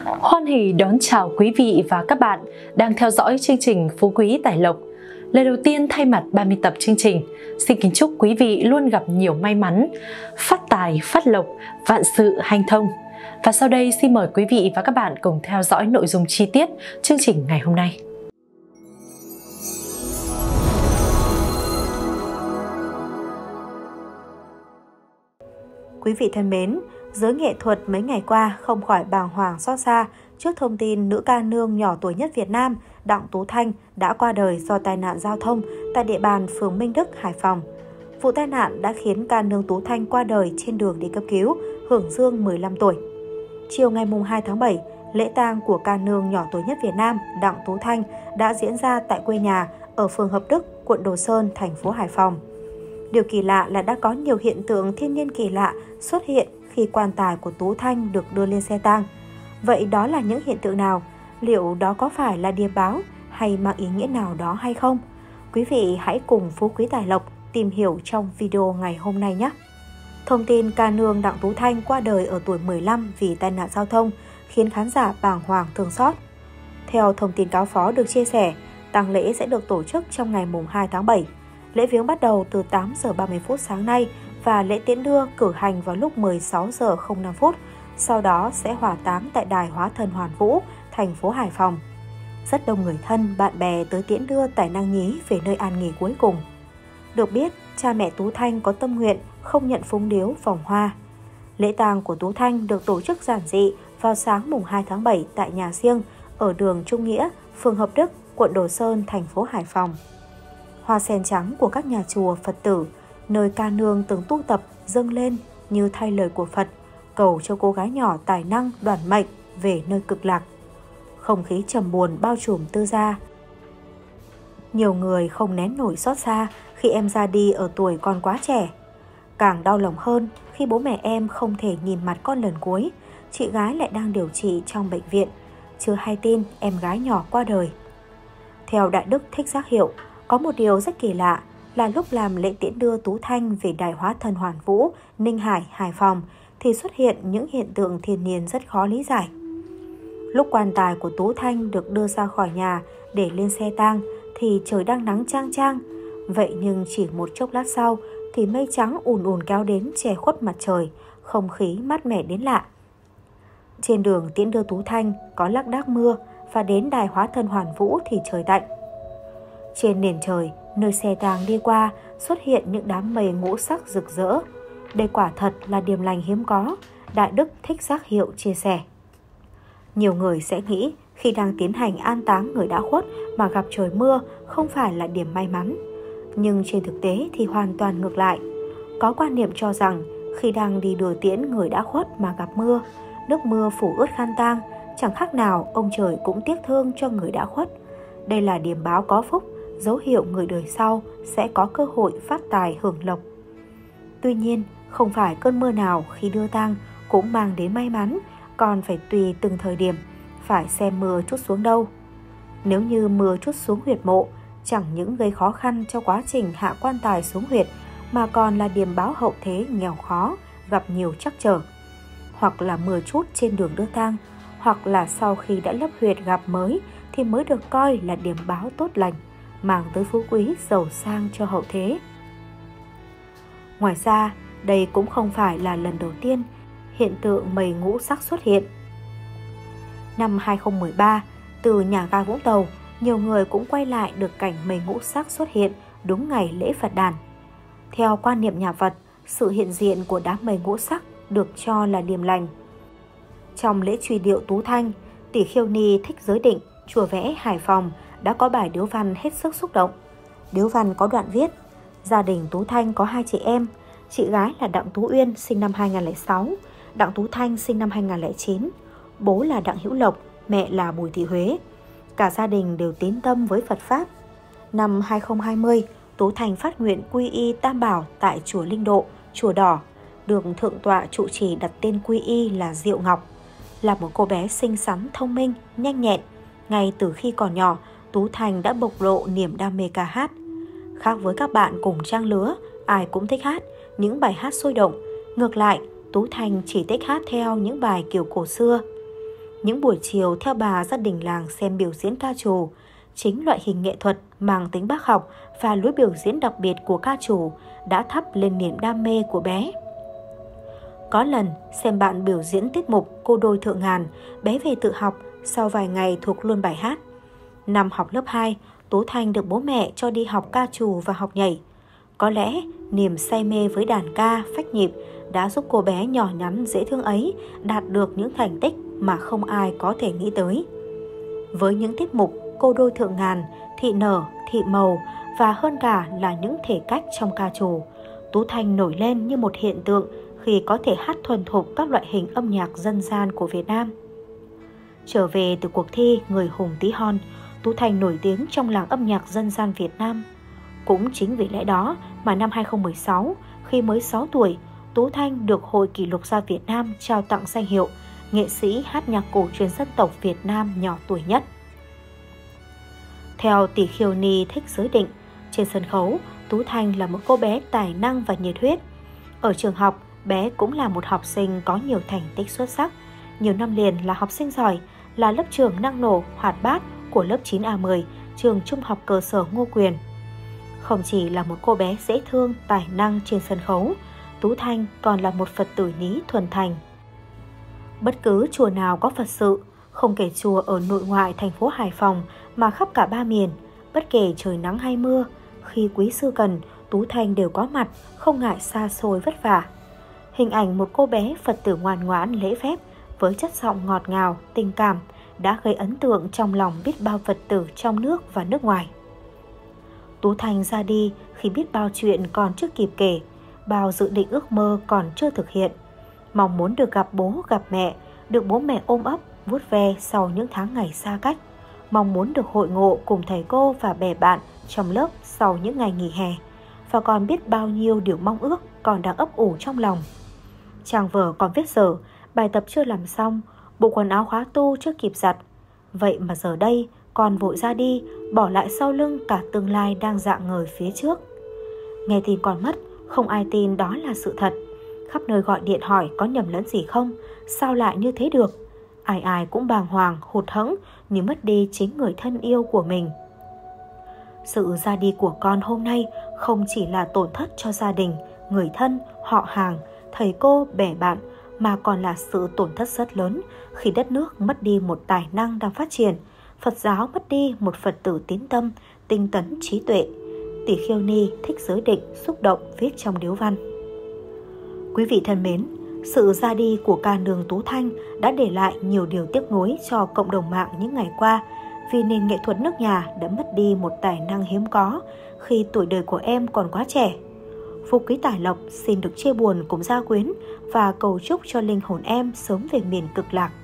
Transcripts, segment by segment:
Hoan hỉ đón chào quý vị và các bạn đang theo dõi chương trình Phú Quý Tài Lộc. Lời đầu tiên thay mặt 30 tập chương trình, xin kính chúc quý vị luôn gặp nhiều may mắn, phát tài, phát lộc, vạn sự hanh thông. Và sau đây xin mời quý vị và các bạn cùng theo dõi nội dung chi tiết chương trình ngày hôm nay. Quý vị thân mến, giới nghệ thuật mấy ngày qua không khỏi bàng hoàng xót xa trước thông tin nữ ca nương nhỏ tuổi nhất Việt Nam Đặng Tú Thanh đã qua đời do tai nạn giao thông tại địa bàn phường Minh Đức, Hải Phòng. Vụ tai nạn đã khiến ca nương Tú Thanh qua đời trên đường đi cấp cứu, hưởng dương 15 tuổi. Chiều ngày 2 tháng 7, lễ tang của ca nương nhỏ tuổi nhất Việt Nam Đặng Tú Thanh đã diễn ra tại quê nhà ở phường Hợp Đức, quận Đồ Sơn, thành phố Hải Phòng. Điều kỳ lạ là đã có nhiều hiện tượng thiên nhiên kỳ lạ xuất hiện khi quan tài của Tú Thanh được đưa lên xe tang. Vậy đó là những hiện tượng nào? Liệu đó có phải là điềm báo hay mang ý nghĩa nào đó hay không? Quý vị hãy cùng Phú Quý Tài Lộc tìm hiểu trong video ngày hôm nay nhé! Thông tin ca nương Đặng Tú Thanh qua đời ở tuổi 15 vì tai nạn giao thông khiến khán giả bàng hoàng thương xót. Theo thông tin cáo phó được chia sẻ, tang lễ sẽ được tổ chức trong ngày 2 tháng 7. Lễ viếng bắt đầu từ 8 giờ 30 phút sáng nay và lễ tiễn đưa cử hành vào lúc 16 giờ 05 phút. Sau đó sẽ hỏa táng tại đài Hóa Thân Hoàn Vũ, thành phố Hải Phòng. Rất đông người thân, bạn bè tới tiễn đưa tài năng nhí về nơi an nghỉ cuối cùng. Được biết, cha mẹ Tú Thanh có tâm nguyện không nhận phúng điếu vòng hoa. Lễ tang của Tú Thanh được tổ chức giản dị vào sáng 2 tháng 7 tại nhà riêng ở đường Trung Nghĩa, phường Hợp Đức, quận Đồ Sơn, thành phố Hải Phòng. Hoa sen trắng của các nhà chùa Phật tử, nơi ca nương từng tu tập dâng lên như thay lời của Phật, cầu cho cô gái nhỏ tài năng đoản mệnh về nơi cực lạc. Không khí trầm buồn bao trùm tư gia. Nhiều người không nén nổi xót xa khi em ra đi ở tuổi còn quá trẻ. Càng đau lòng hơn khi bố mẹ em không thể nhìn mặt con lần cuối, chị gái lại đang điều trị trong bệnh viện, chưa hay tin em gái nhỏ qua đời. Theo Đại Đức Thích Giác Hiệu, có một điều rất kỳ lạ là lúc làm lễ tiễn đưa Tú Thanh về đài Hóa Thân Hoàn Vũ, Ninh Hải, Hải Phòng thì xuất hiện những hiện tượng thiên nhiên rất khó lý giải. Lúc quan tài của Tú Thanh được đưa ra khỏi nhà để lên xe tang thì trời đang nắng chang chang. Vậy nhưng chỉ một chốc lát sau thì mây trắng ùn ùn kéo đến che khuất mặt trời, không khí mát mẻ đến lạ. Trên đường tiễn đưa Tú Thanh có lác đác mưa và đến đài Hóa Thân Hoàn Vũ thì trời tạnh. Trên nền trời, nơi xe tang đi qua xuất hiện những đám mây ngũ sắc rực rỡ. Đây quả thật là điềm lành hiếm có, Đại Đức Thích Giác Hiệu chia sẻ. Nhiều người sẽ nghĩ khi đang tiến hành an táng người đã khuất mà gặp trời mưa không phải là điểm may mắn. Nhưng trên thực tế thì hoàn toàn ngược lại. Có quan niệm cho rằng khi đang đi đưa tiễn người đã khuất mà gặp mưa, nước mưa phủ ướt khăn tang, chẳng khác nào ông trời cũng tiếc thương cho người đã khuất. Đây là điềm báo có phúc, dấu hiệu người đời sau sẽ có cơ hội phát tài hưởng lộc. Tuy nhiên, không phải cơn mưa nào khi đưa tang cũng mang đến may mắn, còn phải tùy từng thời điểm, phải xem mưa trút xuống đâu. Nếu như mưa trút xuống huyệt mộ, chẳng những gây khó khăn cho quá trình hạ quan tài xuống huyệt, mà còn là điềm báo hậu thế nghèo khó, gặp nhiều trắc trở. Hoặc là mưa trút trên đường đưa tang, hoặc là sau khi đã lấp huyệt gặp mới thì mới được coi là điềm báo tốt lành, mang tới phú quý giàu sang cho hậu thế. Ngoài ra, đây cũng không phải là lần đầu tiên hiện tượng mây ngũ sắc xuất hiện. Năm 2013, từ nhà ga Vũng Tàu, nhiều người cũng quay lại được cảnh mây ngũ sắc xuất hiện đúng ngày lễ Phật đản. Theo quan niệm nhà Phật, sự hiện diện của đám mây ngũ sắc được cho là điềm lành. Trong lễ truy điệu Tú Thanh, tỷ Khiêu Ni Thích Giới Định, chùa Vẽ, Hải Phòng đã có bài điếu văn hết sức xúc động. Điếu văn có đoạn viết: gia đình Tú Thanh có 2 chị em, chị gái là Đặng Tú Uyên sinh năm 2006, Đặng Tú Thanh sinh năm 2009, bố là Đặng Hữu Lộc, mẹ là Bùi Thị Huế. Cả gia đình đều tín tâm với Phật Pháp. Năm 2020, Tú Thanh phát nguyện quy y Tam Bảo tại chùa Linh Độ, chùa Đỏ, được Thượng tọa trụ trì đặt tên quy y là Diệu Ngọc. Là một cô bé xinh xắn, thông minh, nhanh nhẹn, ngay từ khi còn nhỏ, Tú Thanh đã bộc lộ niềm đam mê ca hát. Khác với các bạn cùng trang lứa, ai cũng thích hát những bài hát sôi động. Ngược lại, Tú Thanh chỉ thích hát theo những bài kiểu cổ xưa. Những buổi chiều theo bà ra đình làng xem biểu diễn ca trù, chính loại hình nghệ thuật mang tính bác học và lối biểu diễn đặc biệt của ca trù đã thắp lên niềm đam mê của bé. Có lần xem bạn biểu diễn tiết mục Cô đôi thượng ngàn, bé về tự học, sau vài ngày thuộc luôn bài hát. Năm học lớp 2, Tú Thanh được bố mẹ cho đi học ca trù và học nhảy. Có lẽ niềm say mê với đàn ca, phách nhịp đã giúp cô bé nhỏ nhắn dễ thương ấy đạt được những thành tích mà không ai có thể nghĩ tới. Với những tiết mục Cô đôi thượng ngàn, Thị nở, Thị màu và hơn cả là những thể cách trong ca trù, Tú Thanh nổi lên như một hiện tượng khi có thể hát thuần thục các loại hình âm nhạc dân gian của Việt Nam. Trở về từ cuộc thi Người hùng tí hon, Tú Thanh nổi tiếng trong làng âm nhạc dân gian Việt Nam. Cũng chính vì lẽ đó mà năm 2016, khi mới 6 tuổi, Tú Thanh được Hội Kỷ lục gia Việt Nam trao tặng danh hiệu nghệ sĩ hát nhạc cổ truyền dân tộc Việt Nam nhỏ tuổi nhất. Theo tỷ Khiêu Ni Thích Giới Định, trên sân khấu, Tú Thanh là một cô bé tài năng và nhiệt huyết. Ở trường học, bé cũng là một học sinh có nhiều thành tích xuất sắc, nhiều năm liền là học sinh giỏi, là lớp trưởng năng nổ, hoạt bát của lớp 9A10, trường Trung học cơ sở Ngô Quyền. Không chỉ là một cô bé dễ thương, tài năng trên sân khấu, Tú Thanh còn là một Phật tử nhí thuần thành. Bất cứ chùa nào có Phật sự, không kể chùa ở nội ngoại thành phố Hải Phòng mà khắp cả ba miền, bất kể trời nắng hay mưa, khi quý sư cần, Tú Thanh đều có mặt, không ngại xa xôi vất vả. Hình ảnh một cô bé Phật tử ngoan ngoãn lễ phép với chất giọng ngọt ngào, tình cảm đã gây ấn tượng trong lòng biết bao Phật tử trong nước và nước ngoài. Tú Thanh ra đi khi biết bao chuyện còn chưa kịp kể, bao dự định ước mơ còn chưa thực hiện. Mong muốn được gặp bố gặp mẹ, được bố mẹ ôm ấp, vuốt ve sau những tháng ngày xa cách. Mong muốn được hội ngộ cùng thầy cô và bè bạn trong lớp sau những ngày nghỉ hè. Và còn biết bao nhiêu điều mong ước còn đang ấp ủ trong lòng. Trang vở còn viết dở, bài tập chưa làm xong, bộ quần áo khóa tu chưa kịp giặt. Vậy mà giờ đây, con vội ra đi, bỏ lại sau lưng cả tương lai đang rạng ngời phía trước. Nghe tin con mất, không ai tin đó là sự thật. Khắp nơi gọi điện hỏi có nhầm lẫn gì không, sao lại như thế được. Ai ai cũng bàng hoàng, hụt hẫng như mất đi chính người thân yêu của mình. Sự ra đi của con hôm nay không chỉ là tổn thất cho gia đình, người thân, họ hàng, thầy cô, bè bạn, mà còn là sự tổn thất rất lớn khi đất nước mất đi một tài năng đang phát triển, Phật giáo mất đi một Phật tử tín tâm, tinh tấn trí tuệ. Tỷ Khiêu Ni Thích Giới Định xúc động viết trong điếu văn. Quý vị thân mến, sự ra đi của ca nương Tú Thanh đã để lại nhiều điều tiếc nuối cho cộng đồng mạng những ngày qua, vì nền nghệ thuật nước nhà đã mất đi một tài năng hiếm có khi tuổi đời của em còn quá trẻ. Phú Quý Tài Lộc xin được chia buồn cùng gia quyến và cầu chúc cho linh hồn em sớm về miền cực lạc.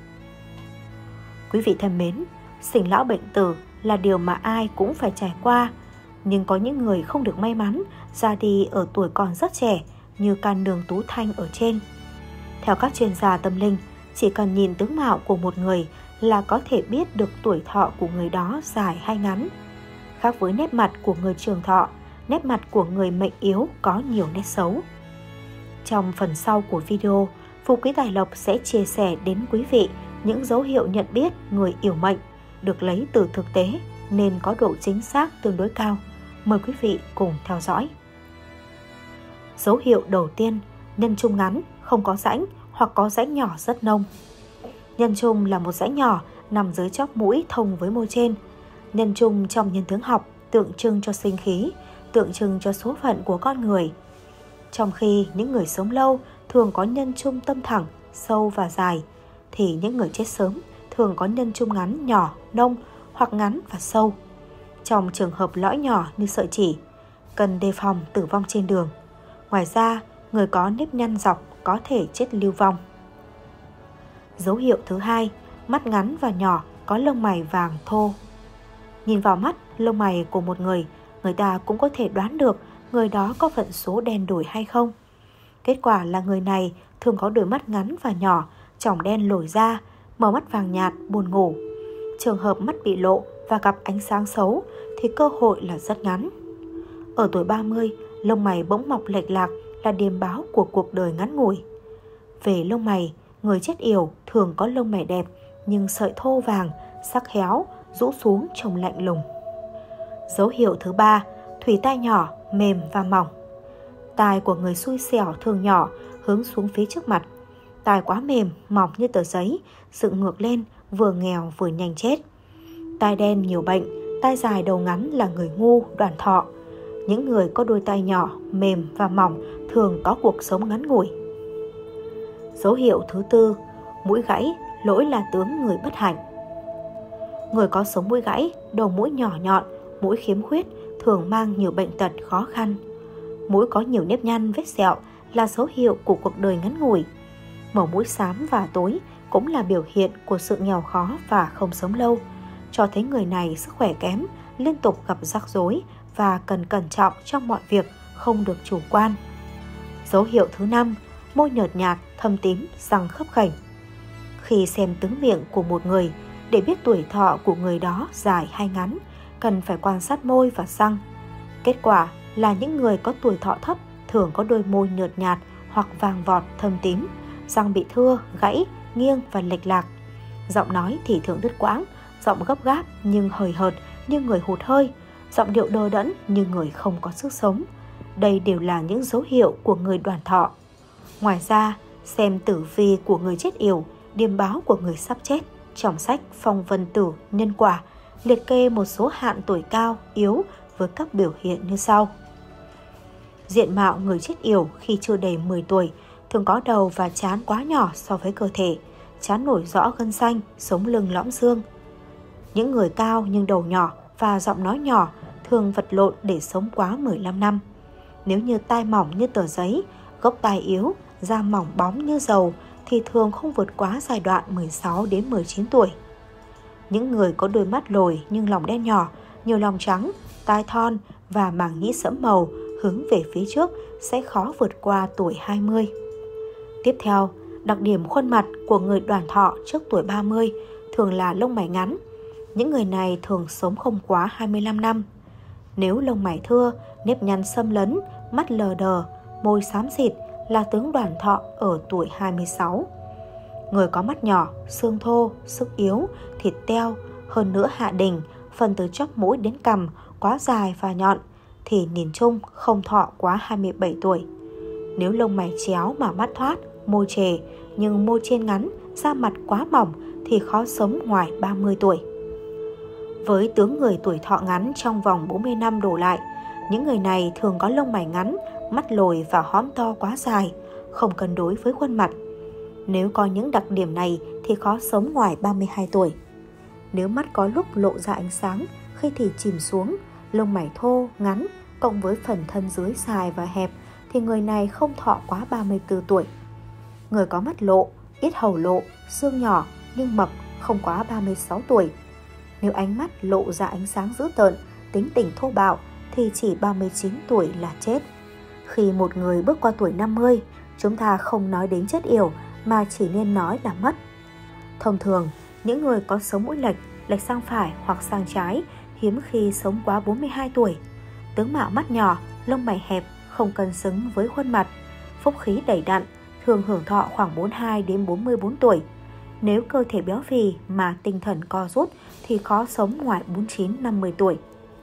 Quý vị thân mến, sinh lão bệnh tử là điều mà ai cũng phải trải qua, nhưng có những người không được may mắn ra đi ở tuổi còn rất trẻ như ca nương Tú Thanh ở trên. Theo các chuyên gia tâm linh, chỉ cần nhìn tướng mạo của một người là có thể biết được tuổi thọ của người đó dài hay ngắn. Khác với nét mặt của người trường thọ, nét mặt của người mệnh yếu có nhiều nét xấu. Trong phần sau của video, Phú Quý Tài Lộc sẽ chia sẻ đến quý vị những dấu hiệu nhận biết người yểu mệnh được lấy từ thực tế nên có độ chính xác tương đối cao. Mời quý vị cùng theo dõi. Dấu hiệu đầu tiên, nhân trung ngắn, không có rãnh hoặc có rãnh nhỏ rất nông. Nhân trung là một rãnh nhỏ nằm dưới chóp mũi thông với môi trên. Nhân trung trong nhân tướng học tượng trưng cho sinh khí, tượng trưng cho số phận của con người. Trong khi những người sống lâu thường có nhân trung tâm thẳng, sâu và dài, thì những người chết sớm thường có nhân trung ngắn, nhỏ, nông hoặc ngắn và sâu. Trong trường hợp lõi nhỏ như sợi chỉ, cần đề phòng tử vong trên đường. Ngoài ra, người có nếp nhăn dọc có thể chết lưu vong. Dấu hiệu thứ hai, mắt ngắn và nhỏ, có lông mày vàng thô. Nhìn vào mắt, lông mày của một người, người ta cũng có thể đoán được người đó có vận số đen đủi hay không. Kết quả là người này thường có đôi mắt ngắn và nhỏ, tròng đen lồi ra, màu mắt vàng nhạt, buồn ngủ. Trường hợp mắt bị lộ và gặp ánh sáng xấu thì cơ hội là rất ngắn. Ở tuổi 30, lông mày bỗng mọc lệch lạc là điềm báo của cuộc đời ngắn ngủi. Về lông mày, người chết yểu thường có lông mày đẹp nhưng sợi thô vàng, sắc héo, rũ xuống trông lạnh lùng. Dấu hiệu thứ 3, thùy tai nhỏ, mềm và mỏng. Tai của người xui xẻo thường nhỏ, hướng xuống phía trước mặt. Tai quá mềm, mỏng như tờ giấy, dựng ngược lên, vừa nghèo vừa nhanh chết. Tai đen nhiều bệnh, tai dài đầu ngắn là người ngu, đoàn thọ. Những người có đôi tai nhỏ, mềm và mỏng thường có cuộc sống ngắn ngủi. Dấu hiệu thứ 4, mũi gãy, lỗi là tướng người bất hạnh. Người có sống mũi gãy, đầu mũi nhỏ nhọn, mũi khiếm khuyết thường mang nhiều bệnh tật khó khăn. Mũi có nhiều nếp nhăn, vết sẹo là dấu hiệu của cuộc đời ngắn ngủi. Màu mũi xám và tối cũng là biểu hiện của sự nghèo khó và không sống lâu, cho thấy người này sức khỏe kém, liên tục gặp rắc rối và cần cẩn trọng trong mọi việc, không được chủ quan. Dấu hiệu thứ 5, môi nhợt nhạt, thâm tím, răng khớp khểnh. Khi xem tướng miệng của một người, để biết tuổi thọ của người đó dài hay ngắn, cần phải quan sát môi và răng. Kết quả là những người có tuổi thọ thấp thường có đôi môi nhợt nhạt hoặc vàng vọt thâm tím, răng bị thưa, gãy, nghiêng và lệch lạc. Giọng nói thì thường đứt quãng, giọng gấp gáp nhưng hời hợt như người hụt hơi, giọng điệu đờ đẫn như người không có sức sống. Đây đều là những dấu hiệu của người đoàn thọ. Ngoài ra, xem tử vi của người chết yểu, điềm báo của người sắp chết trong sách Phong Vân Tử Nhân Quả liệt kê một số hạn tuổi cao, yếu với các biểu hiện như sau. Diện mạo người chết yểu khi chưa đầy 10 tuổi thường có đầu và trán quá nhỏ so với cơ thể, trán nổi rõ gân xanh, sống lưng lõm xương. Những người cao nhưng đầu nhỏ và giọng nói nhỏ thường vật lộn để sống quá 15 năm. Nếu như tai mỏng như tờ giấy, gốc tai yếu, da mỏng bóng như dầu thì thường không vượt quá giai đoạn 16 đến 19 tuổi. Những người có đôi mắt lồi nhưng lòng đen nhỏ, nhiều lòng trắng, tai thon và màng nhĩ sẫm màu hướng về phía trước sẽ khó vượt qua tuổi 20. Tiếp theo, đặc điểm khuôn mặt của người đoàn thọ trước tuổi 30 thường là lông mày ngắn. Những người này thường sống không quá 25 năm. Nếu lông mày thưa, nếp nhăn xâm lấn, mắt lờ đờ, môi xám xịt là tướng đoàn thọ ở tuổi 26. Người có mắt nhỏ, xương thô, sức yếu, thịt teo, hơn nữa hạ đỉnh, phần từ chóp mũi đến cằm quá dài và nhọn thì nhìn chung không thọ quá 27 tuổi. Nếu lông mày chéo mà mắt thoát, môi trề nhưng môi trên ngắn, da mặt quá mỏng thì khó sống ngoài 30 tuổi. Với tướng người tuổi thọ ngắn trong vòng 40 năm đổ lại, những người này thường có lông mày ngắn, mắt lồi và hõm to quá dài, không cân đối với khuôn mặt. Nếu có những đặc điểm này thì khó sống ngoài 32 tuổi. Nếu mắt có lúc lộ ra ánh sáng, khi thì chìm xuống, lông mày thô, ngắn, cộng với phần thân dưới dài và hẹp, thì người này không thọ quá 34 tuổi. Người có mắt lộ, yết hầu lộ, xương nhỏ nhưng mập không quá 36 tuổi. Nếu ánh mắt lộ ra ánh sáng dữ tợn, tính tình thô bạo thì chỉ 39 tuổi là chết. Khi một người bước qua tuổi 50, chúng ta không nói đến chết yểu mà chỉ nên nói là mất. Thông thường, những người có sống mũi lệch sang phải hoặc sang trái hiếm khi sống quá 42 tuổi. Tướng mạo mắt nhỏ, lông mày hẹp, không cân xứng với khuôn mặt, phúc khí đầy đặn, thường hưởng thọ khoảng 42 đến 44 tuổi. Nếu cơ thể béo phì mà tinh thần co rút thì khó sống ngoài 49-50 tuổi.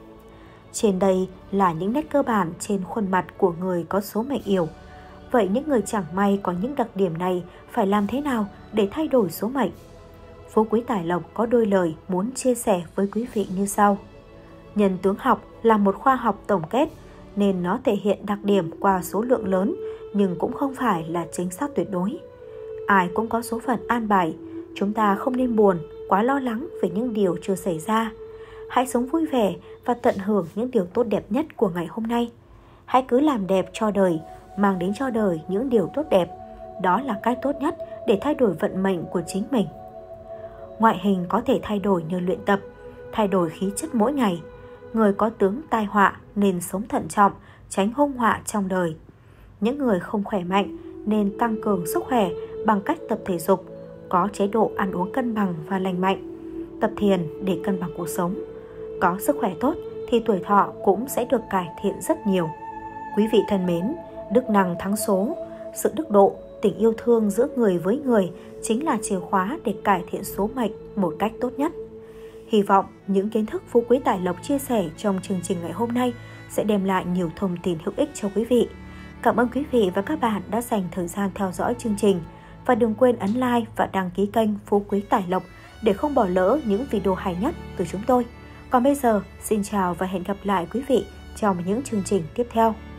Trên đây là những nét cơ bản trên khuôn mặt của người có số mệnh yểu. Vậy những người chẳng may có những đặc điểm này phải làm thế nào để thay đổi số mệnh? Phú Quý Tài Lộc có đôi lời muốn chia sẻ với quý vị như sau. Nhân tướng học là một khoa học tổng kết nên nó thể hiện đặc điểm qua số lượng lớn nhưng cũng không phải là chính xác tuyệt đối. Ai cũng có số phận an bài, chúng ta không nên buồn, quá lo lắng về những điều chưa xảy ra. Hãy sống vui vẻ và tận hưởng những điều tốt đẹp nhất của ngày hôm nay. Hãy cứ làm đẹp cho đời, mang đến cho đời những điều tốt đẹp. Đó là cách tốt nhất để thay đổi vận mệnh của chính mình. Ngoại hình có thể thay đổi nhờ luyện tập, thay đổi khí chất mỗi ngày. Người có tướng tai họa nên sống thận trọng, tránh hung họa trong đời. Những người không khỏe mạnh nên tăng cường sức khỏe bằng cách tập thể dục, có chế độ ăn uống cân bằng và lành mạnh, tập thiền để cân bằng cuộc sống. Có sức khỏe tốt thì tuổi thọ cũng sẽ được cải thiện rất nhiều. Quý vị thân mến, đức năng thắng số, sự đức độ, tình yêu thương giữa người với người chính là chìa khóa để cải thiện số mệnh một cách tốt nhất. Hy vọng những kiến thức Phú Quý Tài Lộc chia sẻ trong chương trình ngày hôm nay sẽ đem lại nhiều thông tin hữu ích cho quý vị. Cảm ơn quý vị và các bạn đã dành thời gian theo dõi chương trình. Và đừng quên ấn like và đăng ký kênh Phú Quý Tài Lộc để không bỏ lỡ những video hay nhất từ chúng tôi. Còn bây giờ, xin chào và hẹn gặp lại quý vị trong những chương trình tiếp theo.